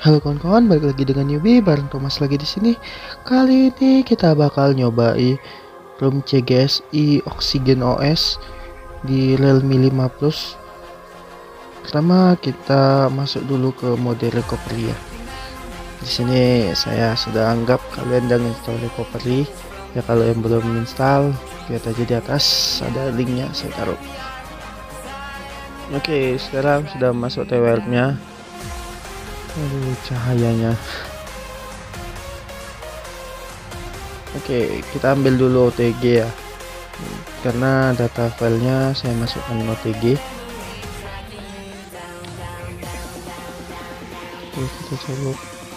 Halo kawan-kawan, balik lagi dengan Newbie bareng Thomas lagi di sini. Kali ini kita bakal nyobai ROM CGSI Oxygen OS di Realme 5 Plus. Pertama kita masuk dulu ke mode recovery ya. Di sini saya sudah anggap kalian udah install recovery. Ya kalau yang belum install, lihat aja di atas ada linknya saya taruh. Oke, sekarang sudah masuk TWR-nya. Aduh, cahayanya. Oke, kita ambil dulu OTG ya, karena data filenya saya masukkan OTG. Oke, kita coba.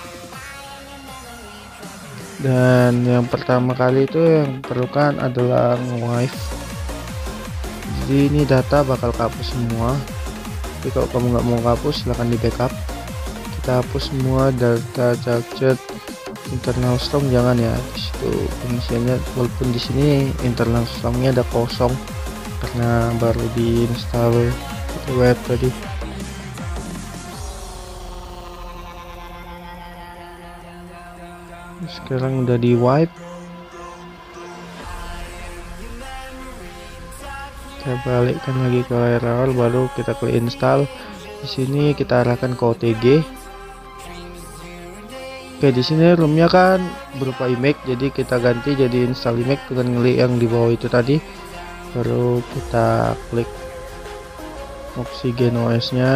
Dan yang pertama kali itu yang perlukan adalah wifi. Jadi ini data bakal kapus semua. Tapi kalau kamu nggak mau kapus, silahkan di backup. Kita hapus semua data charger. Internal storm jangan ya, disitu pengisiannya, walaupun di sini internal stormnya ada kosong karena baru diinstal web tadi. Sekarang udah di wipe, kita balikkan lagi ke layar awal, baru kita klik install. Di sini kita arahkan ke OTG. Oke, di sini roomnya kan berupa image, jadi kita ganti jadi install image dengan klik yang di bawah itu tadi, baru kita klik Oxygen OS nya.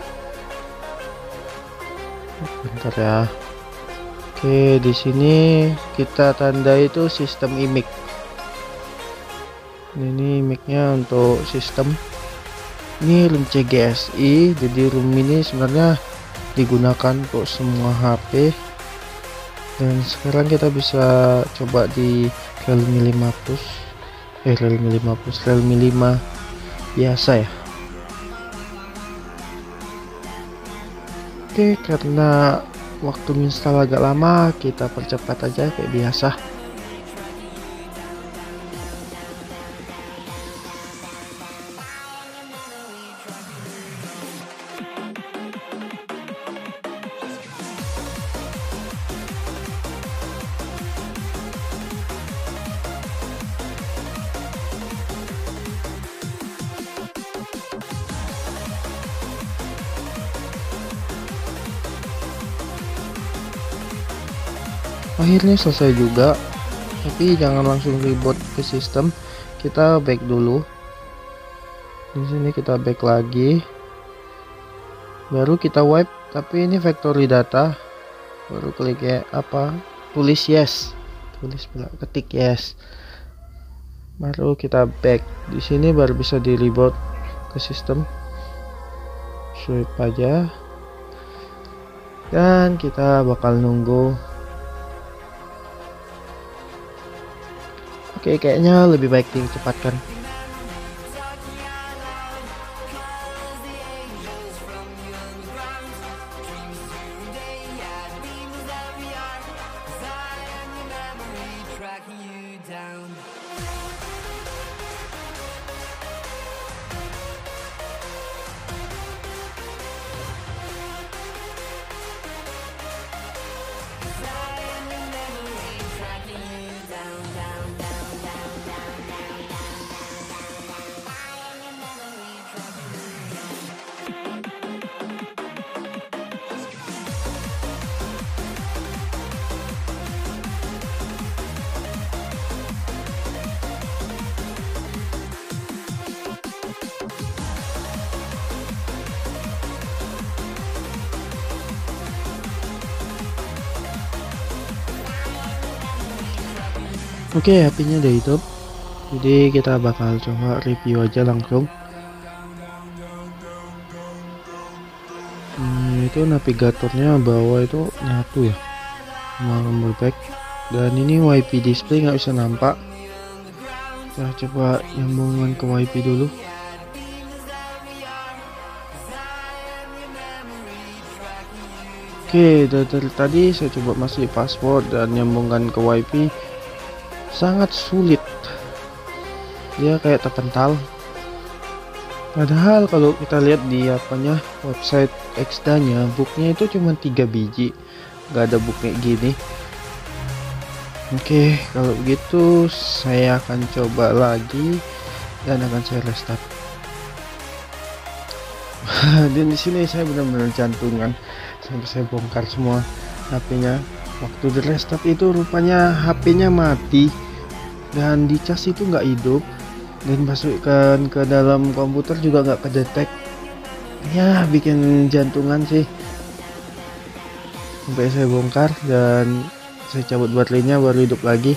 Bentar ya. Oke, di sini kita tanda itu sistem image. Ini image-nya untuk sistem. Ini room CGSI, jadi room ini sebenarnya digunakan untuk semua HP. Dan sekarang kita bisa coba di Realme 5 Plus, Realme 5 Plus, Realme 5 biasa ya. Oke, karena waktu install agak lama, kita percepat aja kayak biasa. Akhirnya selesai juga, tapi jangan langsung reboot ke sistem, kita back dulu. Di sini kita back lagi, baru kita wipe, tapi ini factory data, baru klik ya apa, tulis yes, ketik yes, baru kita back. Di sini baru bisa di reboot ke sistem, swipe aja, dan kita bakal nunggu. Oke, kayaknya lebih baik dicepatkan. Oke, HP-nya udah hidup, jadi kita bakal coba review aja langsung. Itu navigatornya bawah itu nyatu ya sama rumble pack, dan ini WiFi display nggak bisa nampak. Kita coba nyambungkan ke WiFi dulu. Oke, dari tadi saya coba masih password dan nyambungkan ke WiFi, sangat sulit, dia kayak terpental. Padahal kalau kita lihat di apanya website Exda-nya, booknya itu cuma 3 biji, nggak ada book kayak gini. Oke, kalau gitu saya akan coba lagi dan akan saya restart. Dan di sini saya benar-benar jantungan sampai saya bongkar semua HP-nya. Waktu di restart itu rupanya HP-nya mati dan di cas itu nggak hidup, dan masukkan ke dalam komputer juga nggak kedetek. Ya bikin jantungan sih, sampai saya bongkar dan saya cabut baterainya baru hidup lagi.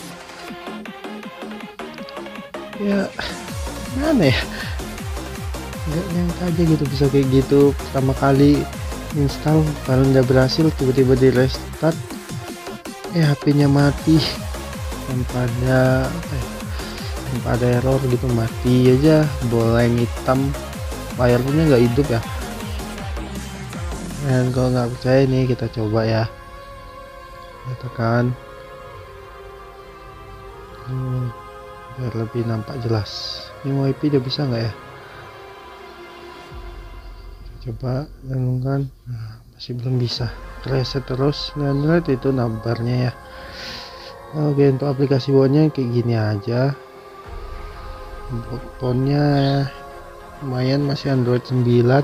Ya mana ya, nggak nyangka aja gitu bisa kayak gitu. Pertama kali install kalau nggak berhasil, tiba-tiba di restart HP-nya mati tanpa ada error gitu, mati aja, bola yang hitam, layarnya nggak hidup ya. Dan kalau nggak percaya nih, kita coba ya, kita tekan biar lebih nampak jelas. Ini WiFi udah bisa nggak ya, coba renungkan. Nah, masih belum bisa, reset terus dan lihat itu nabarnya ya. Oke, untuk aplikasi bawahnya kayak gini aja. Fontnya lumayan, masih Android 9.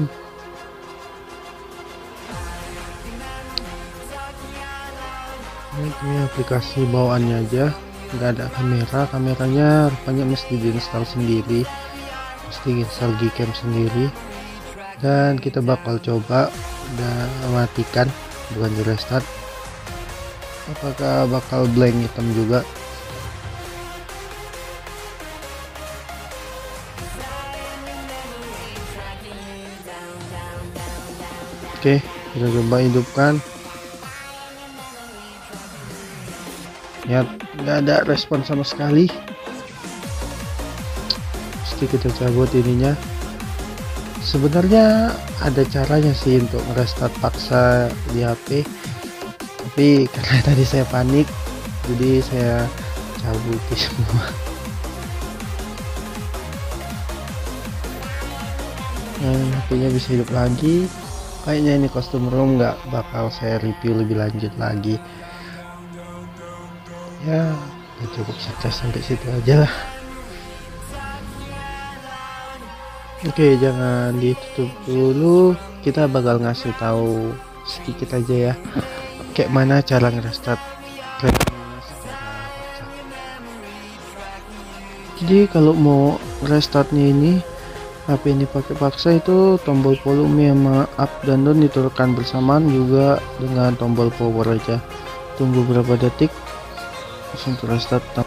Ini aplikasi bawaannya aja, nggak ada kameranya rupanya mesti diinstal sendiri, mesti install Gcam sendiri. Dan kita bakal coba dan matikan, bukan di restart, apakah bakal blank hitam juga. Oke, kita coba hidupkan. Ya, nggak ada respon sama sekali. Mesti kita cabut ininya. Sebenarnya ada caranya sih untuk restart paksa di HP, tapi karena tadi saya panik, jadi saya cabut semua. HP-nya bisa hidup lagi. Kayaknya ini custom ROM nggak bakal saya review lebih lanjut lagi. Ya, cukup sukses sampai situ aja lah. Oke, jangan ditutup dulu, kita bakal ngasih tahu sedikit aja ya kayak mana cara ngerestart secara paksa. Jadi kalau mau restartnya ini, HP ini pakai paksa, itu tombol volume sama up dan down ditekan bersamaan, juga dengan tombol power aja. Tunggu berapa detik langsung restart.